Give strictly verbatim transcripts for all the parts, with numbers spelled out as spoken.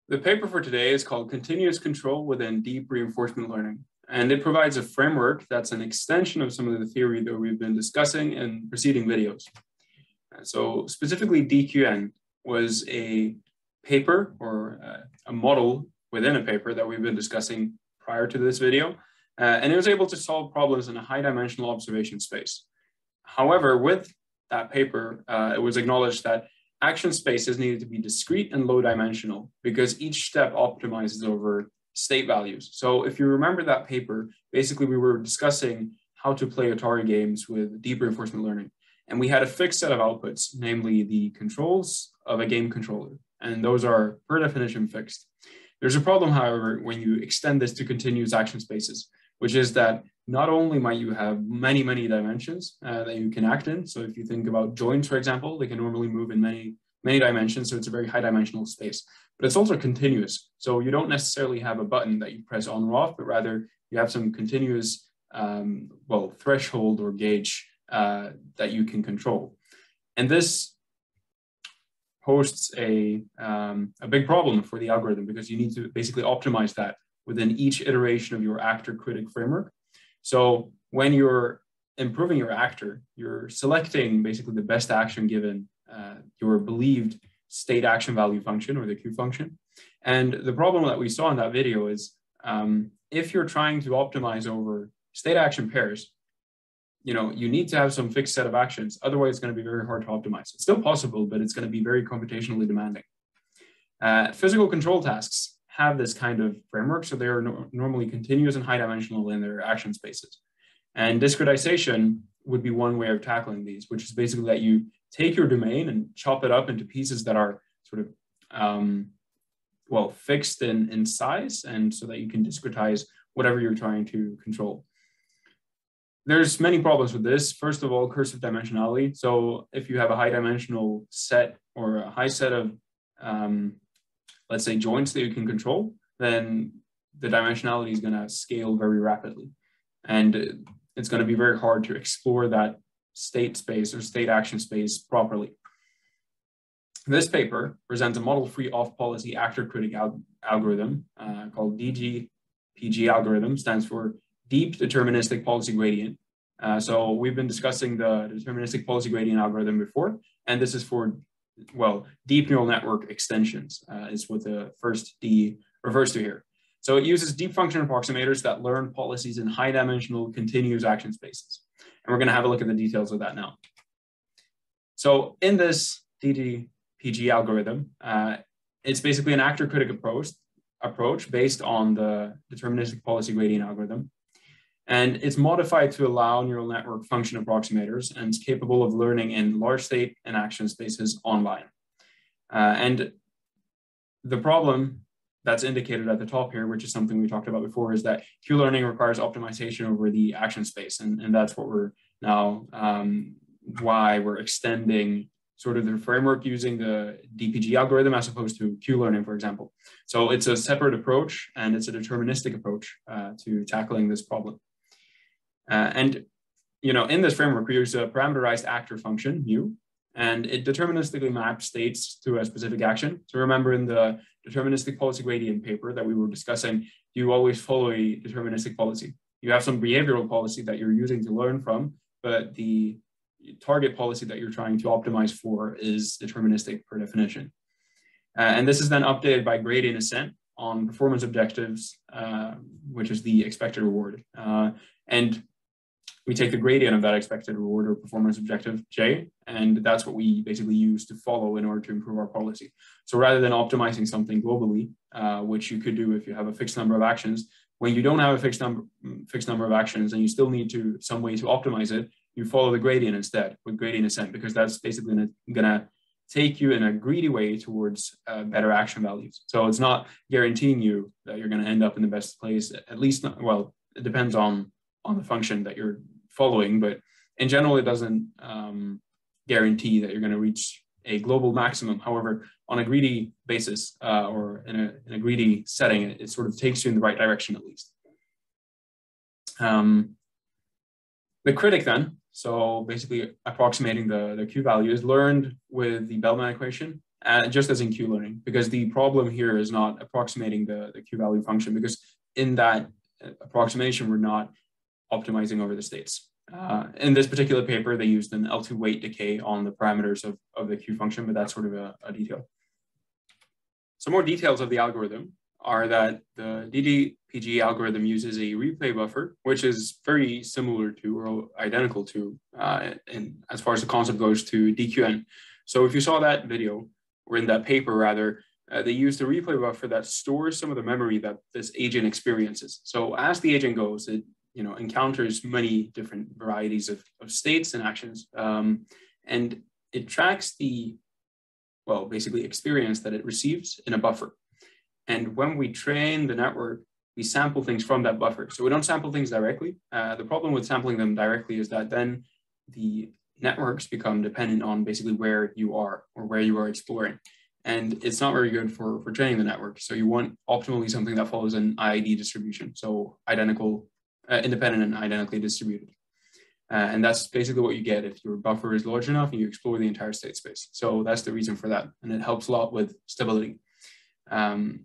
The paper for today is called Continuous Control Within Deep Reinforcement Learning, and it provides a framework that's an extension of some of the theory that we've been discussing in preceding videos. So specifically, D Q N was a paper or uh, a model within a paper that we've been discussing prior to this video, uh, and it was able to solve problems in a high-dimensional observation space. However, with that paper, uh, it was acknowledged that action spaces needed to be discrete and low dimensional because each step optimizes over state values. So if you remember that paper, basically we were discussing how to play Atari games with deep reinforcement learning. And we had a fixed set of outputs, namely the controls of a game controller. And those are per definition fixed. There's a problem, however, when you extend this to continuous action spaces, which is that not only might you have many, many dimensions uh, that you can act in. So if you think about joints, for example, they can normally move in many, many dimensions. So it's a very high dimensional space, but it's also continuous. So you don't necessarily have a button that you press on or off, but rather you have some continuous, um, well, threshold or gauge uh, that you can control. And this posts a, um, a big problem for the algorithm because you need to basically optimize that within each iteration of your actor-critic framework. So when you're improving your actor, you're selecting basically the best action given uh, your believed state action value function or the Q function. And the problem that we saw in that video is um, if you're trying to optimize over state action pairs, you know, you need to have some fixed set of actions. Otherwise, it's going to be very hard to optimize. It's still possible, but it's going to be very computationally demanding. Uh, physical control tasks have this kind of framework, so they are no normally continuous and high dimensional in their action spaces. And discretization would be one way of tackling these, which is basically that you take your domain and chop it up into pieces that are sort of, um, well, fixed in, in size, and so that you can discretize whatever you're trying to control. There's many problems with this. First of all, cursive dimensionality. So if you have a high dimensional set or a high set of um, let's say joints that you can control, then the dimensionality is going to scale very rapidly. And it's going to be very hard to explore that state space or state action space properly. This paper presents a model-free off-policy actor-critic al algorithm uh, called D D P G Algorithm, stands for Deep Deterministic Policy Gradient. Uh, so we've been discussing the deterministic policy gradient algorithm before, and this is for well, deep neural network extensions uh, is what the first D refers to here. So it uses deep function approximators that learn policies in high dimensional continuous action spaces. And we're going to have a look at the details of that now. So in this D D P G algorithm, uh, it's basically an actor-critic approach, approach based on the deterministic policy gradient algorithm. And it's modified to allow neural network function approximators and is capable of learning in large state and action spaces online. Uh, and the problem that's indicated at the top here, which is something we talked about before, is that Q-learning requires optimization over the action space. And, and that's what we're now, um, why we're extending sort of the framework using the D P G algorithm as opposed to Q-learning, for example. So it's a separate approach and it's a deterministic approach uh, to tackling this problem. Uh, and, you know, in this framework, we use a parameterized actor function, mu, and it deterministically maps states to a specific action. So remember in the deterministic policy gradient paper that we were discussing, you always follow a deterministic policy. You have some behavioral policy that you're using to learn from, but the target policy that you're trying to optimize for is deterministic per definition. Uh, and this is then updated by gradient ascent on performance objectives, uh, which is the expected reward. Uh, and we take the gradient of that expected reward or performance objective J, and that's what we basically use to follow in order to improve our policy. So rather than optimizing something globally, uh, which you could do if you have a fixed number of actions, when you don't have a fixed number, fixed number of actions and you still need to some way to optimize it, you follow the gradient instead with gradient ascent, because that's basically going to take you in a greedy way towards uh, better action values. So it's not guaranteeing you that you're going to end up in the best place, at least not, well, it depends on, on the function that you're following, but in general, it doesn't um, guarantee that you're going to reach a global maximum. However, on a greedy basis uh, or in a, in a greedy setting, it, it sort of takes you in the right direction at least. Um, the critic then, so basically approximating the, the Q value, is learned with the Bellman equation uh, just as in Q-learning, because the problem here is not approximating the, the Q-value function, because in that approximation, we're not optimizing over the states. Uh, in this particular paper, they used an L two weight decay on the parameters of, of the Q function, but that's sort of a, a detail. Some more details of the algorithm are that the D D P G algorithm uses a replay buffer, which is very similar to or identical to, uh, in, as far as the concept goes, to D Q N. So if you saw that video, or in that paper rather, uh, they used a replay buffer that stores some of the memory that this agent experiences. So as the agent goes, it you know, encounters many different varieties of, of states and actions, um, and it tracks the, well, basically experience that it receives in a buffer. And when we train the network, we sample things from that buffer. So we don't sample things directly. Uh, the problem with sampling them directly is that then the networks become dependent on basically where you are or where you are exploring. And it's not very good for, for training the network. So you want optimally something that follows an I I D distribution. So identical, uh, independent and identically distributed. Uh, and that's basically what you get if your buffer is large enough and you explore the entire state space. So that's the reason for that. And it helps a lot with stability. Um,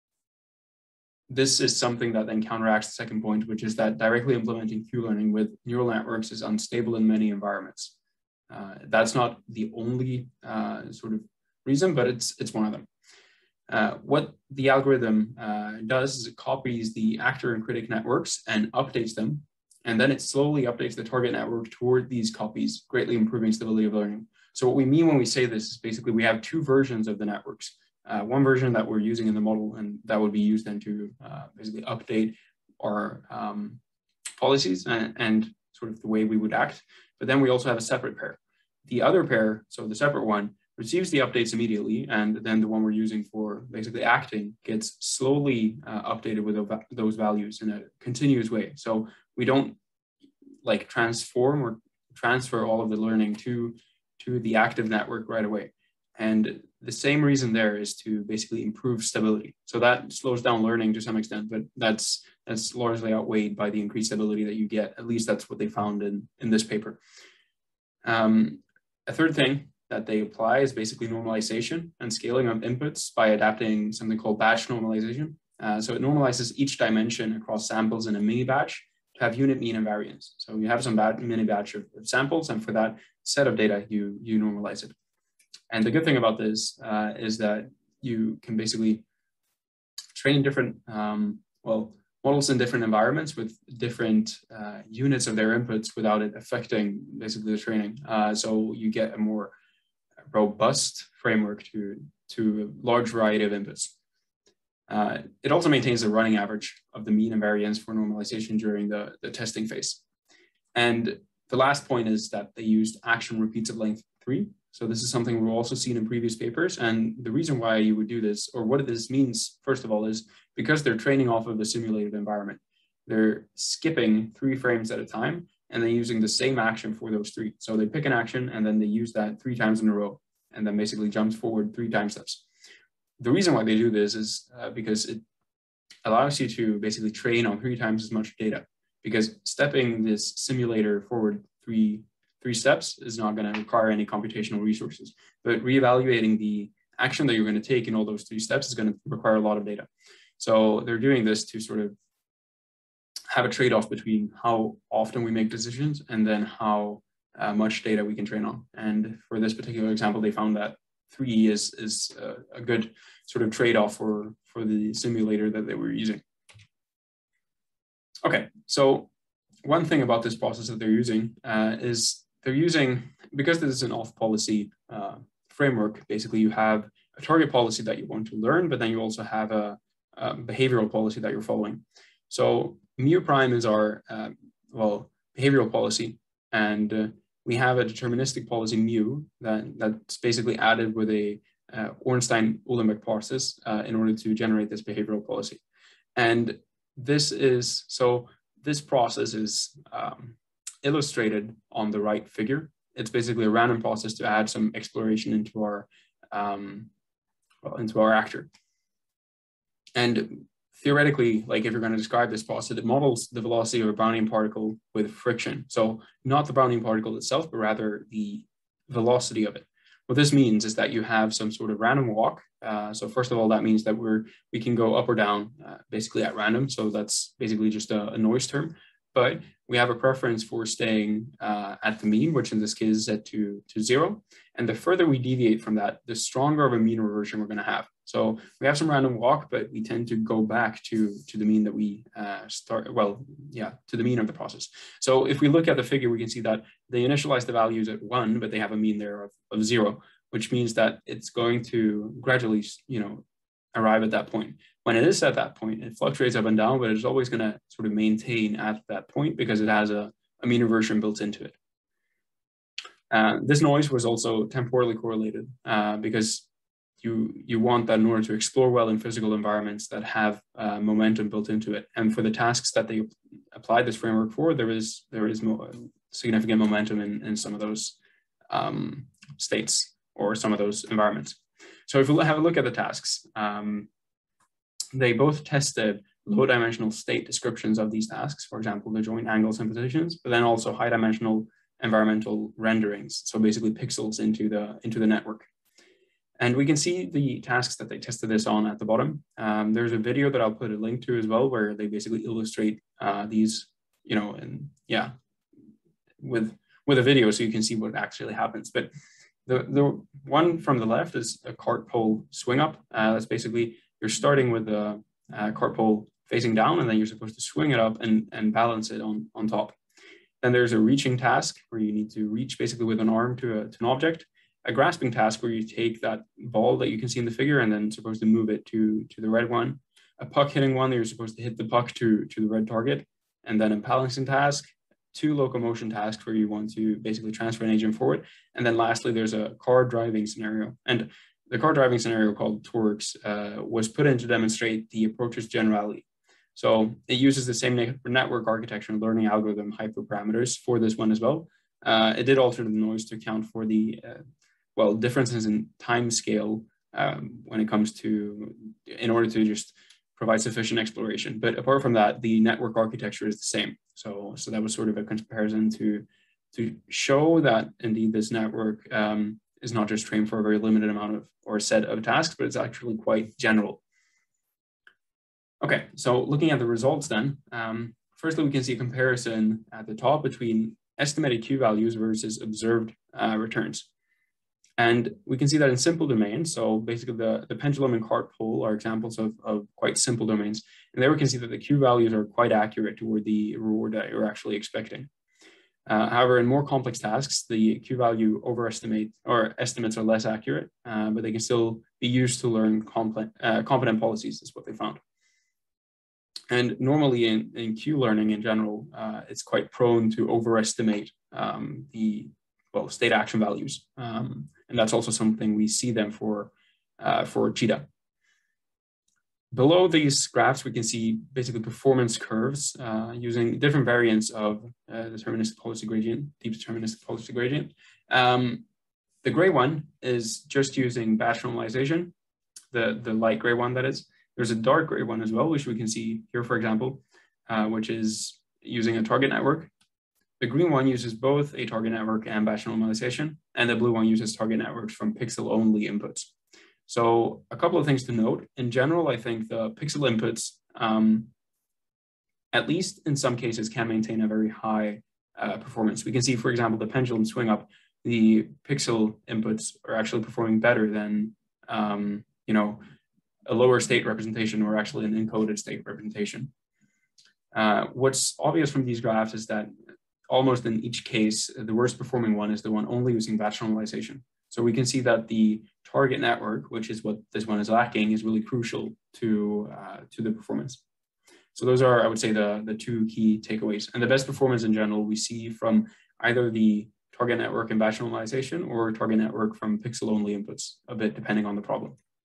this is something that then counteracts the second point, which is that directly implementing Q-learning with neural networks is unstable in many environments. Uh, that's not the only uh, sort of reason, but it's, it's one of them. Uh, what the algorithm uh, does is it copies the actor and critic networks and updates them. And then it slowly updates the target network toward these copies, greatly improving stability of learning. So what we mean when we say this is basically we have two versions of the networks. Uh, one version that we're using in the model, and that would be used then to uh, basically update our um, policies and, and sort of the way we would act. But then we also have a separate pair. The other pair, so the separate one, receives the updates immediately, and then the one we're using for basically acting gets slowly uh, updated with those values in a continuous way. So we don't like transform or transfer all of the learning to, to the active network right away. And the same reason there is to basically improve stability. So that slows down learning to some extent, but that's that's largely outweighed by the increased stability that you get. At least that's what they found in, in this paper. Um, a third thing that they apply is basically normalization and scaling of inputs by adapting something called batch normalization. Uh, so it normalizes each dimension across samples in a mini batch to have unit mean and variance. So you have some bat mini batch of, of samples, and for that set of data, you, you normalize it. And the good thing about this uh, is that you can basically train different, um, well, models in different environments with different uh, units of their inputs without it affecting basically the training. Uh, so you get a more robust framework to, to a large variety of inputs. Uh, it also maintains the running average of the mean and variance for normalization during the, the testing phase. And the last point is that they used action repeats of length three. So this is something we've also seen in previous papers. And the reason why you would do this, or what this means, first of all, is because they're training off of the simulated environment. They're skipping three frames at a time, and then using the same action for those three. So they pick an action, and then they use that three times in a row, and then basically jumps forward three time steps. The reason why they do this is uh, because it allows you to basically train on three times as much data, because stepping this simulator forward three Three steps is not going to require any computational resources, but reevaluating the action that you're going to take in all those three steps is going to require a lot of data. So they're doing this to sort of have a trade-off between how often we make decisions and then how uh, much data we can train on. And for this particular example, they found that three is, is a, a good sort of trade-off for, for the simulator that they were using. Okay, so one thing about this process that they're using uh, is they're using, because this is an off policy uh, framework, basically you have a target policy that you want to learn, but then you also have a, a behavioral policy that you're following. So mu prime is our, uh, well, behavioral policy, and uh, we have a deterministic policy mu that, that's basically added with a uh, Ornstein-Uhlenbeck process uh, in order to generate this behavioral policy. And this is, so this process is um, illustrated on the right figure. It's basically a random process to add some exploration into our um, well, into our actor. And theoretically, like if you're going to describe this process, it models the velocity of a Brownian particle with friction. So not the Brownian particle itself, but rather the velocity of it. What this means is that you have some sort of random walk. Uh, so first of all, that means that we're we can go up or down uh, basically at random. So that's basically just a, a noise term. But we have a preference for staying uh, at the mean, which in this case is set to, to zero. And the further we deviate from that, the stronger of a mean reversion we're going to have. So we have some random walk, but we tend to go back to, to the mean that we uh, start, well, yeah, to the mean of the process. So if we look at the figure, we can see that they initialize the values at one, but they have a mean there of, of zero, which means that it's going to gradually, you know, arrive at that point. When it is at that point, it fluctuates up and down, but it's always going to sort of maintain at that point because it has a, a mean reversion built into it. Uh, this noise was also temporally correlated uh, because you, you want that in order to explore well in physical environments that have uh, momentum built into it. And for the tasks that they applied this framework for, there is, there is mo significant momentum in, in some of those um, states or some of those environments. So if we have a look at the tasks, um, they both tested low dimensional state descriptions of these tasks, for example, the joint angles and positions, but then also high dimensional environmental renderings. So basically pixels into the, into the network. And we can see the tasks that they tested this on at the bottom. Um, there's a video that I'll put a link to as well, where they basically illustrate uh, these, you know, and yeah, with, with a video so you can see what actually happens. But the, the one from the left is a cart pole swing up. Uh, that's basically, you're starting with the uh, cart pole facing down, and then you're supposed to swing it up and, and balance it on, on top. Then there's a reaching task where you need to reach basically with an arm to, a, to an object. A grasping task where you take that ball that you can see in the figure and then supposed to move it to, to the red one. A puck hitting one that you're supposed to hit the puck to, to the red target. And then a balancing task, two locomotion tasks where you want to basically transfer an agent forward. And then lastly, there's a car driving scenario. And the car driving scenario called Torx uh, was put in to demonstrate the approach's generality. So it uses the same network architecture and learning algorithm hyperparameters for this one as well. Uh, it did alter the noise to account for the uh, well, differences in time scale um, when it comes to, in order to just provide sufficient exploration. But apart from that, the network architecture is the same. So, so that was sort of a comparison to, to show that indeed this network um, is not just trained for a very limited amount of, or set of tasks, but it's actually quite general. Okay, so looking at the results then, um, firstly, we can see a comparison at the top between estimated Q values versus observed uh, returns. And we can see that in simple domains, so basically the, the pendulum and cart pole are examples of, of quite simple domains. And there we can see that the Q values are quite accurate toward the reward that you're actually expecting. Uh, however, in more complex tasks, the Q value overestimate or estimates are less accurate, uh, but they can still be used to learn complex, uh, competent policies, is what they found. And normally in, in Q learning in general, uh, it's quite prone to overestimate um, the well, state action values. Um, and that's also something we see them for, uh, for cheetah. Below these graphs, we can see basically performance curves uh, using different variants of uh, deterministic policy gradient, deep deterministic policy gradient. Um, the gray one is just using batch normalization, the, the light gray one that is. There's a dark gray one as well, which we can see here, for example, uh, which is using a target network. The green one uses both a target network and batch normalization, and the blue one uses target networks from pixel-only inputs. So a couple of things to note. In general, I think the pixel inputs, um, at least in some cases, can maintain a very high uh, performance. We can see, for example, the pendulum swing up, the pixel inputs are actually performing better than, um, you know, a lower state representation or actually an encoded state representation. Uh, what's obvious from these graphs is that almost in each case, the worst performing one is the one only using batch normalization. So we can see that the target network, which is what this one is lacking, is really crucial to, uh, to the performance. So those are, I would say, the, the two key takeaways. And the best performance in general we see from either the target network and batch normalization or target network from pixel-only inputs, a bit depending on the problem.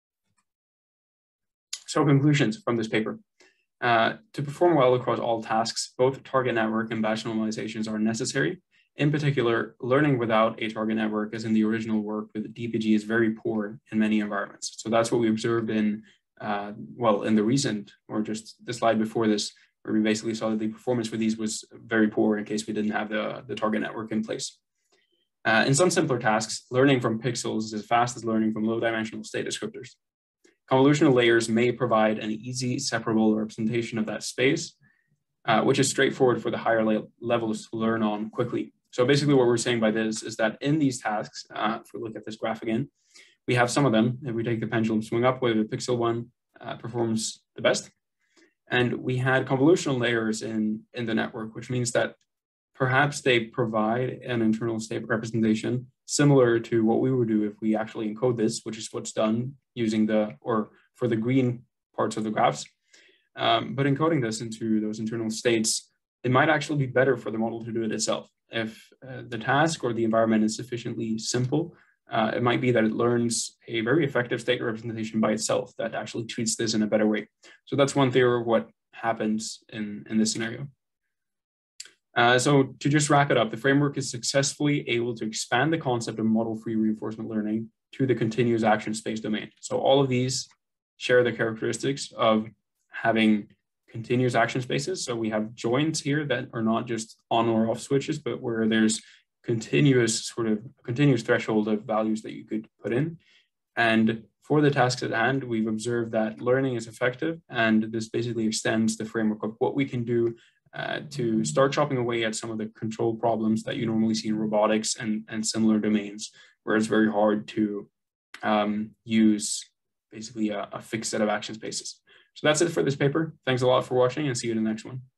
So conclusions from this paper. Uh, to perform well across all tasks, both target network and batch normalizations are necessary. In particular, learning without a target network, as in the original work with the D P G, is very poor in many environments. So that's what we observed in, uh, well, in the recent, or just the slide before this, where we basically saw that the performance for these was very poor in case we didn't have the, the target network in place. Uh, in some simpler tasks, learning from pixels is as fast as learning from low-dimensional state descriptors. Convolutional layers may provide an easy separable representation of that space, uh, which is straightforward for the higher le levels to learn on quickly. So basically what we're saying by this is that in these tasks, uh, if we look at this graph again, we have some of them. If we take the pendulum swing up, where the pixel one uh, performs the best. And we had convolutional layers in, in the network, which means that perhaps they provide an internal state representation similar to what we would do if we actually encode this, which is what's done using the, or for the green parts of the graphs. Um, but encoding this into those internal states, it might actually be better for the model to do it itself. If uh, the task or the environment is sufficiently simple, uh, it might be that it learns a very effective state representation by itself that actually treats this in a better way. So that's one theory of what happens in, in this scenario. Uh, so to just wrap it up, the framework is successfully able to expand the concept of model-free reinforcement learning to the continuous action space domain. So all of these share the characteristics of having continuous action spaces. So we have joins here that are not just on or off switches, but where there's continuous sort of continuous threshold of values that you could put in. And for the tasks at hand, we've observed that learning is effective, and this basically extends the framework of what we can do uh, to start chopping away at some of the control problems that you normally see in robotics and, and similar domains, where it's very hard to um, use basically a, a fixed set of action spaces. So that's it for this paper. Thanks a lot for watching, and see you in the next one.